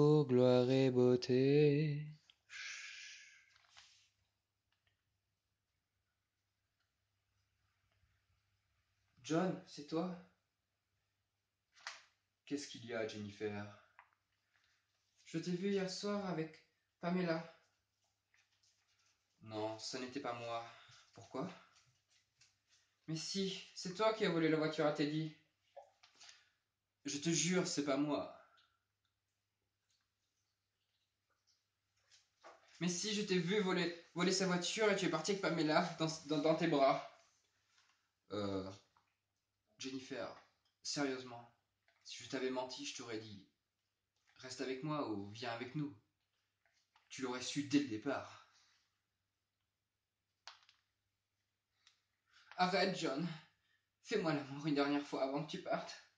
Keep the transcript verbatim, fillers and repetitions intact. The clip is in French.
Oh, gloire et beauté. John, c'est toi? Qu'est-ce qu'il y a, Jennifer? Je t'ai vu hier soir avec Pamela. Non, ce n'était pas moi. Pourquoi? Mais si, c'est toi qui as volé la voiture à Teddy. Je te jure, c'est pas moi. Mais si, je t'ai vu voler, voler sa voiture et tu es parti avec Pamela dans, dans, dans tes bras. Euh... Jennifer, sérieusement, si je t'avais menti, je t'aurais dit reste avec moi ou viens avec nous. Tu l'aurais su dès le départ. Arrête, John. Fais-moi l'amour une dernière fois avant que tu partes.